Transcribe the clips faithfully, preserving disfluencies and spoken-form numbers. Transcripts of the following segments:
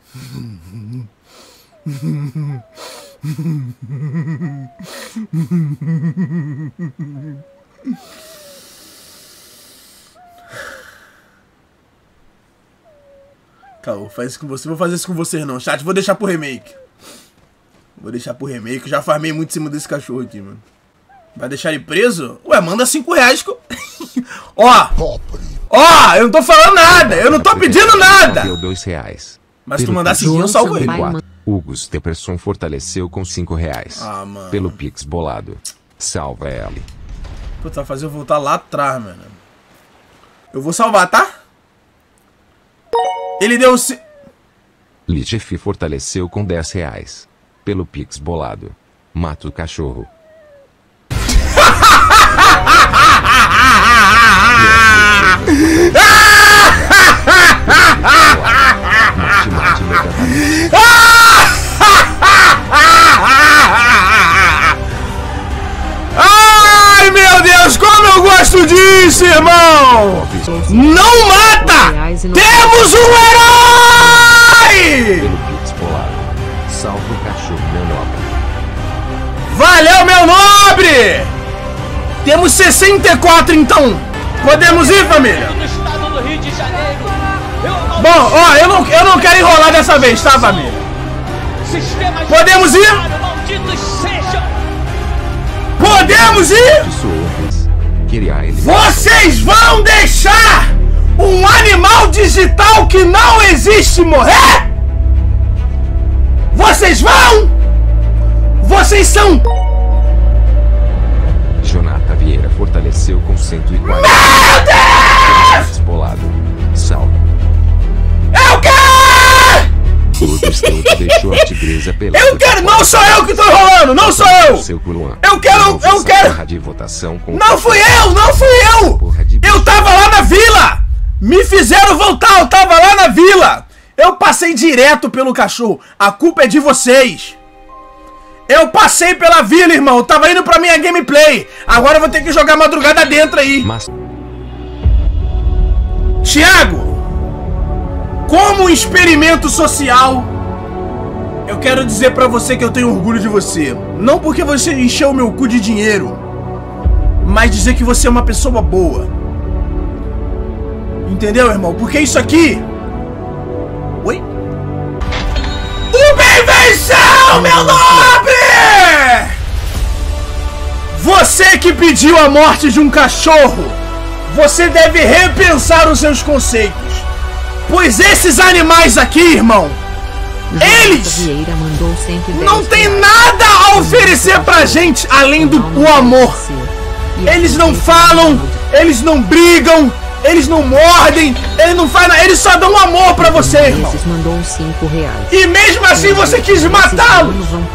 Caô, faz isso com você. Vou fazer isso com vocês não, chat. Vou deixar pro remake. Vou deixar pro remake. Já farmei muito em cima desse cachorro aqui, mano. Vai deixar ele preso? Ué, manda cinco reais. Co... Ó. Ó, eu não tô falando nada. Eu não tô pedindo nada. Deu dois reais. Mas se tu mandar cinquinho, eu salvo ele. Hugo Stepperson fortaleceu com cinco reais. Ah, mano. Pelo Pix bolado. Salva ele. Puta, vai fazer eu voltar lá atrás, mano. Eu vou salvar, tá? Ele deu... Se... Lichef fortaleceu com dez reais. Pelo Pix bolado. Mata o cachorro. Mate, mate, imediatamente. Ai, meu Deus, como eu gosto disso, irmão! Não mata! Temos um herói! Pelo Pix bolado. Salva o cachorro, meu nobre. Valeu, meu nobre! Temos sessenta e quatro, então. Podemos ir, família? Bom, ó, eu não, eu não quero enrolar dessa vez, tá, família? Podemos ir? Podemos ir? Vocês vão deixar um animal digital que não existe morrer? Vocês vão? Vocês são... Jonathan Vieira fortaleceu com cento e quarenta. Meu Deus! Bolado. Salve. Eu quero! O Esteuto deixou a tigresa pela. Eu quero! Não sou eu que tô enrolando! Não sou eu! Eu quero! Eu quero! De votação com não fui eu! Não fui eu! Eu tava lá na vila! Me fizeram voltar! Eu tava lá na vila! Eu passei direto pelo cachorro! A culpa é de vocês! Eu passei pela vila, irmão! Eu tava indo pra minha gameplay! Agora eu vou ter que jogar madrugada dentro aí! Mas... Thiago! Como um experimento social, eu quero dizer pra você que eu tenho orgulho de você. Não porque você encheu o meu cu de dinheiro, mas dizer que você é uma pessoa boa. Entendeu, irmão? Porque isso aqui... Oi? O bem venceu, meu nobre! Você que pediu a morte de um cachorro, você deve repensar os seus conceitos. Pois esses animais aqui, irmão, eles não tem nada a oferecer pra gente além do o amor. Eles não falam, eles não brigam, eles não mordem, eles não fazem nada, eles só dão amor pra você, irmão. E mesmo assim você quis matá-lo.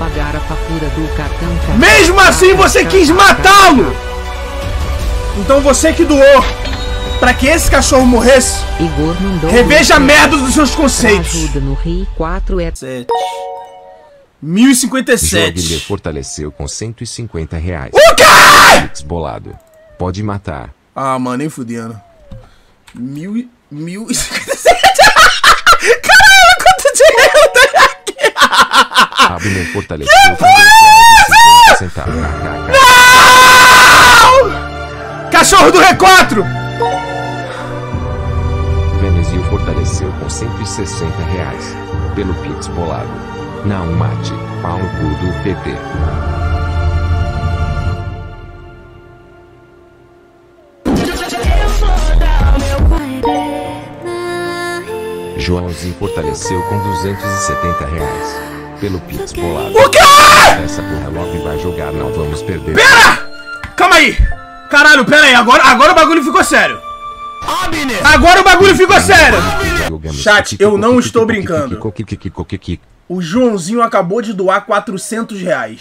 Mesmo assim você quis matá-lo. Então você que doou pra que esse cachorro morresse, Igor mandou reveja a merda dos seus conceitos. Ajuda no Rio quatro é mil e cinquenta e sete. Joguilher fortaleceu com cento e cinquenta reais. O quê? Bolado. Pode matar. Ah, mano, nem fudendo. Mil e... Mil e cinquenta e sete. Caralho, quanto dinheiro tem aqui? Abner fortaleceu com dois centavos. Não! Cachorro do R quatro. Venezio fortaleceu com cento e sessenta reais. Pelo Pix bolado. Não mate, pau no cu do P T. Joãozinho fortaleceu com duzentos e setenta reais. Pelo Pix bolado. O quê? Essa porra logo vai jogar, não vamos perder. Pera! Calma aí! Caralho, pera aí, agora, agora o bagulho ficou sério. Agora o bagulho ficou sério. Chat, eu não estou brincando. O Joãozinho acabou de doar quatrocentos reais.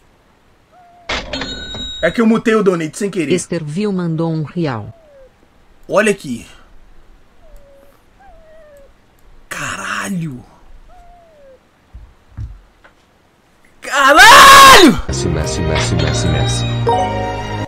É que eu mutei o donate sem querer. Esterville mandou um real. Olha aqui. Caralho. Caralho! Messi, Messi, Messi, Messi, Messi.